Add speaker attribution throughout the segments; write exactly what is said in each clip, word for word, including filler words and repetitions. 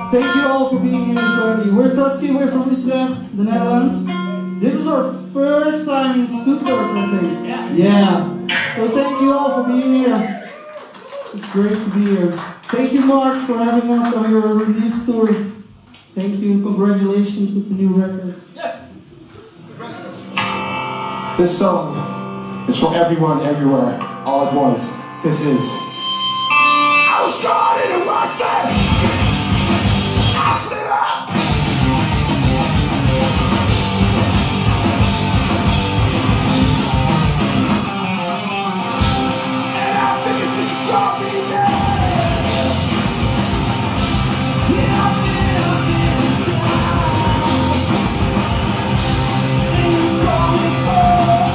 Speaker 1: Thank you all for being here, sorry. We're Tusky, we're from Utrecht, the Netherlands. This is our first time in Stuttgart, I think. Yeah. Yeah. So thank you all for being here. It's great to be here. Thank you, Mark, for having us on your release tour. Thank you, congratulations with the new record.
Speaker 2: Yes. This song is for everyone, everywhere, all at once. This is I was caught in a rock test. I slid up. And I think it's it's got me now. Yeah, I feel it inside. And you call me boy.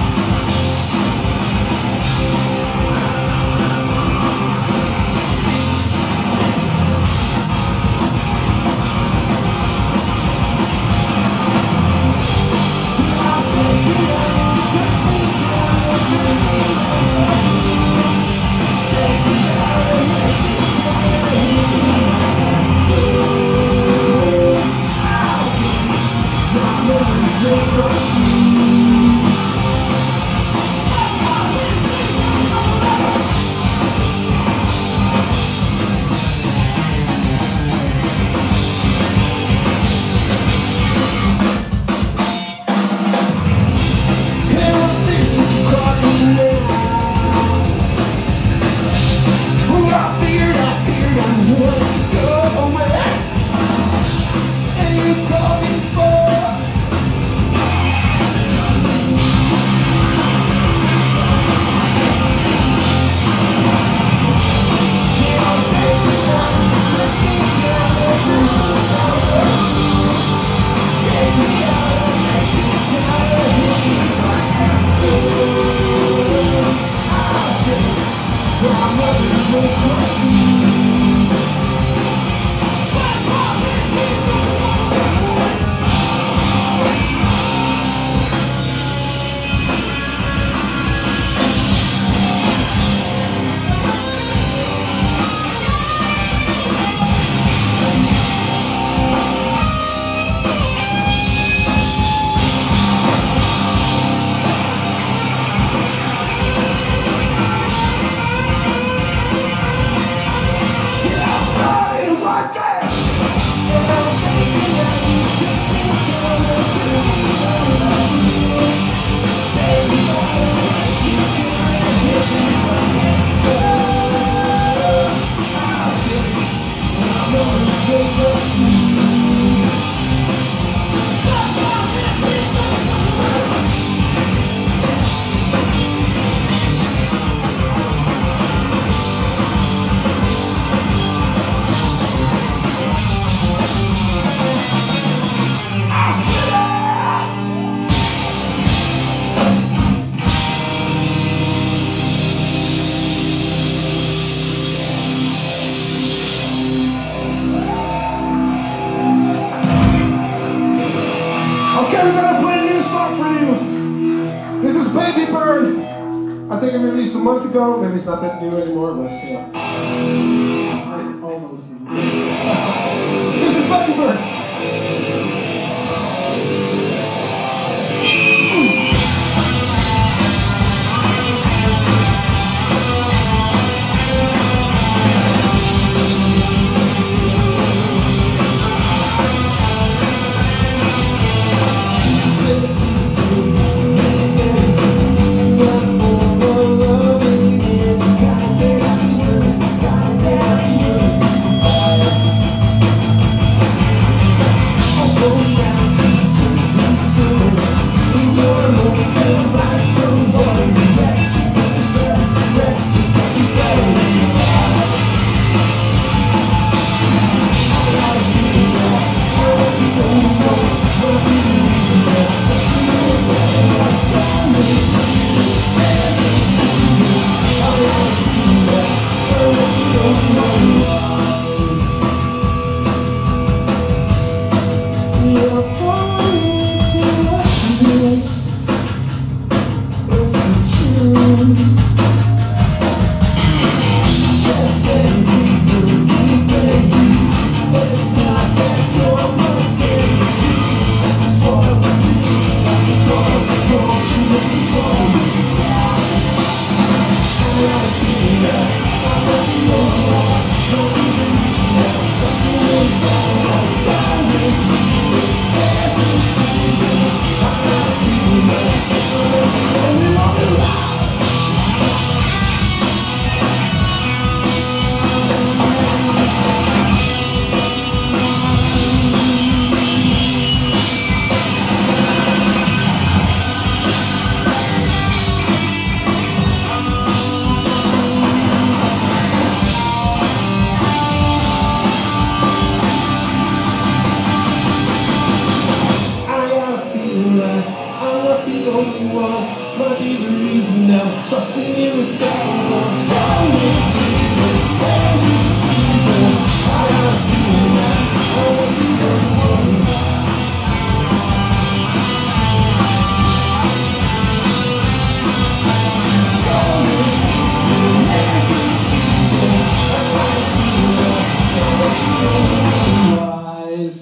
Speaker 2: I think I released a month ago, maybe it's not that new anymore, but yeah. Almost. This is Baby Bird.
Speaker 3: One more love is a kind of thing I can learn, kind of thing.
Speaker 2: only one might be the reason I'm trusting in this dark world. So many people, every people, I gotta feel that I won't be the one. So many people, every people, I gotta feel that I won't be the one. Wise.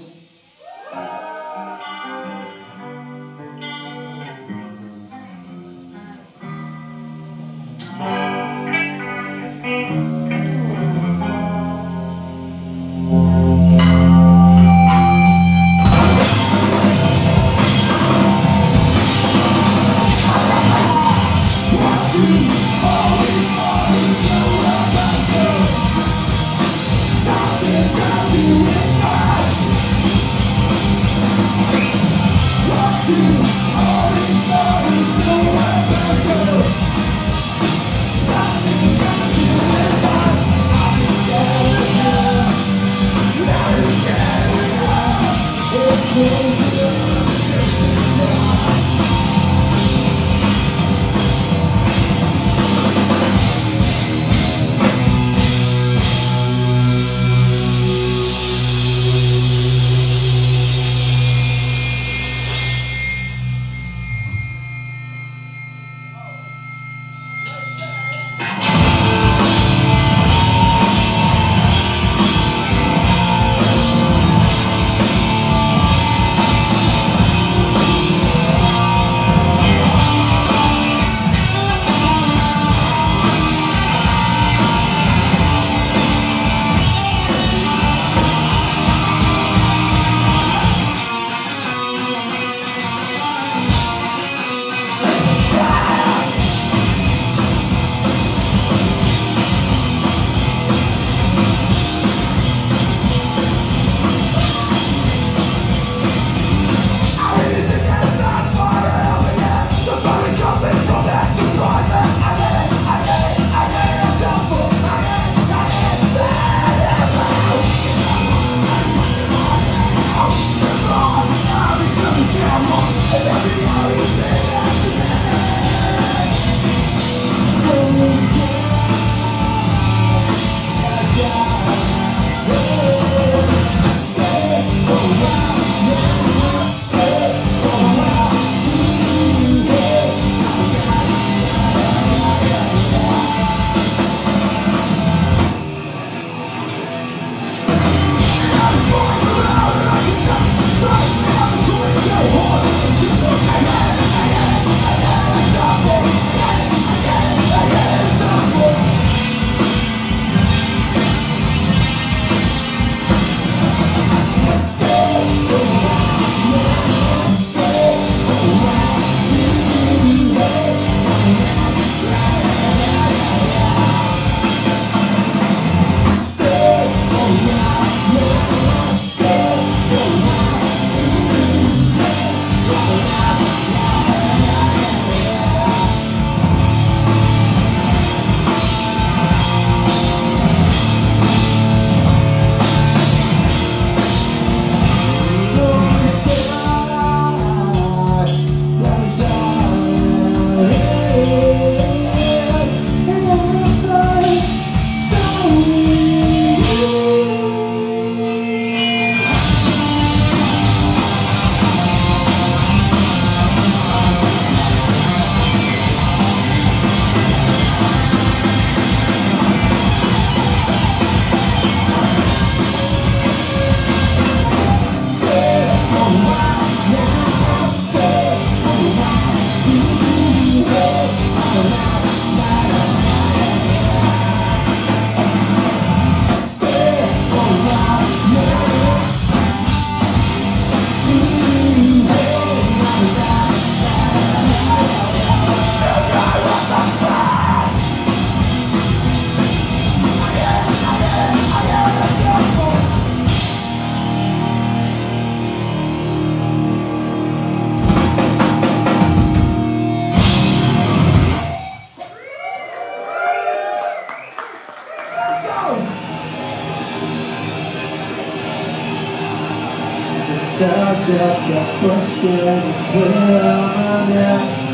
Speaker 3: Nostalgia got busted, it's where I'm at.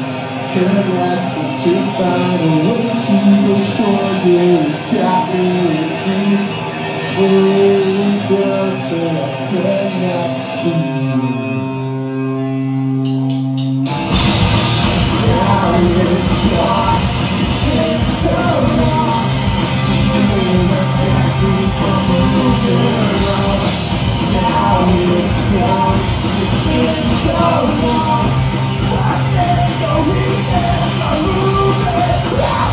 Speaker 2: could not seem to find a way to go short. You got me in deep, pulling me down till I could not breathe. Now it's gone, it's been so long. It's feeling like everything moving around. Now it's gone, it's been so long. Fuck this, go read this, I'm moving around.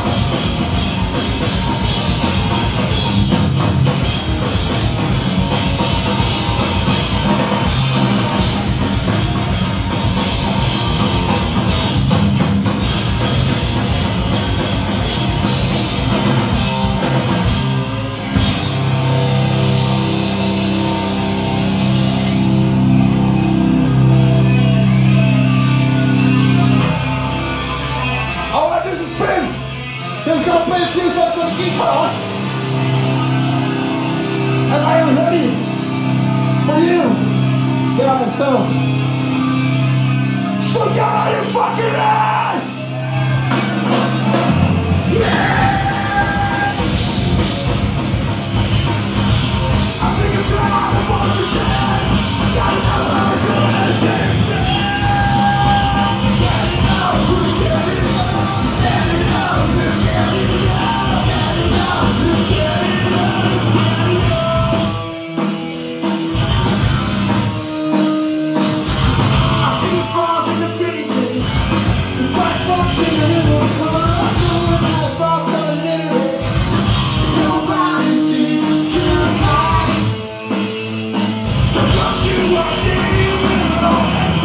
Speaker 2: Ben's gonna play a few songs on the guitar, and I am ready for you, guys. So, still got all your fucking eye. Yeah! I think I'm trying to follow the shit. I gotta know how to show anything. Who's getting it? Standing up, who's getting it? Standing up, who's getting it? I see bars in the pretty things, the white folks in the middle, come on, the folks on the middle. Nobody seems to mind. So don't you want to know?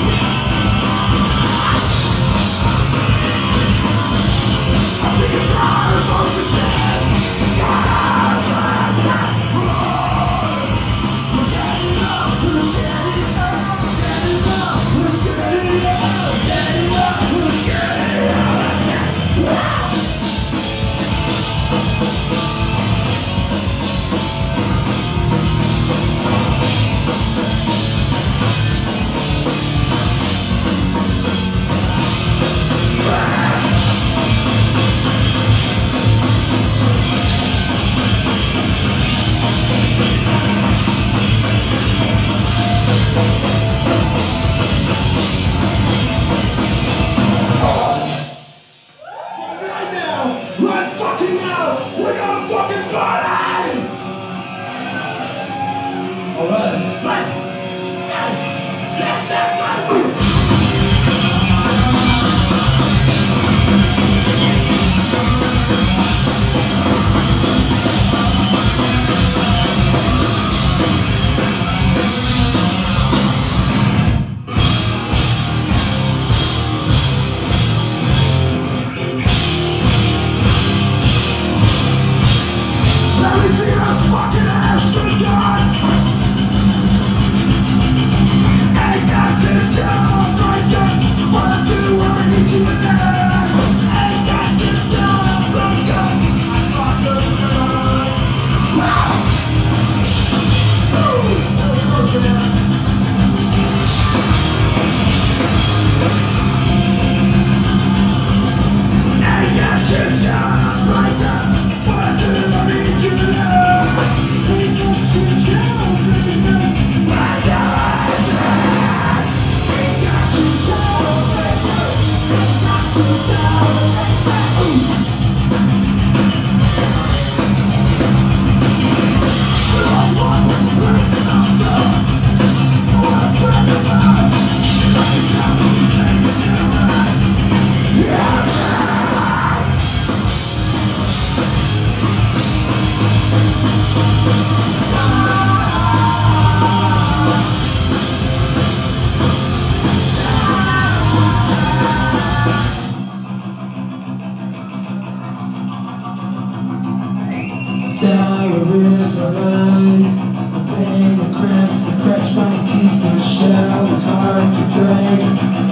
Speaker 2: Sour is my mind, the pain and cramps that crush my teeth in the shell. It's hard to break,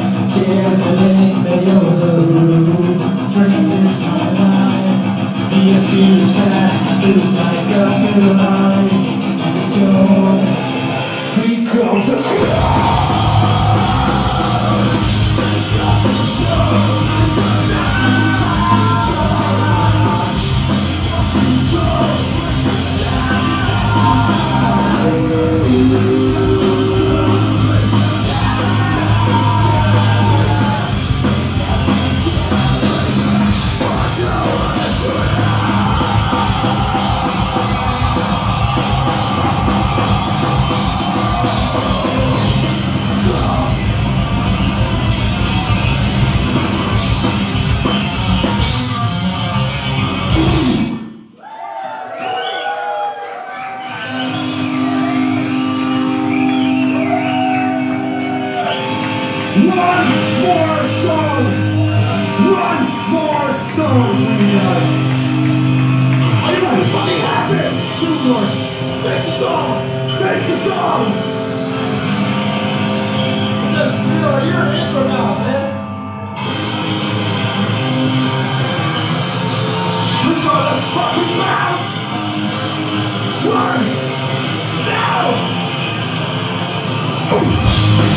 Speaker 2: tears and ink lay over the room. Dream is my life, the empty is fast, it feels like us in the lines. And the door becomes a cry. Becomes a door. One more song! One more song for you guys! Are you ready to fucking have it? Two more! Take the song! Take the song! Because we are a year and intro now, man! Sleeper, let's fucking bounce! One! Two!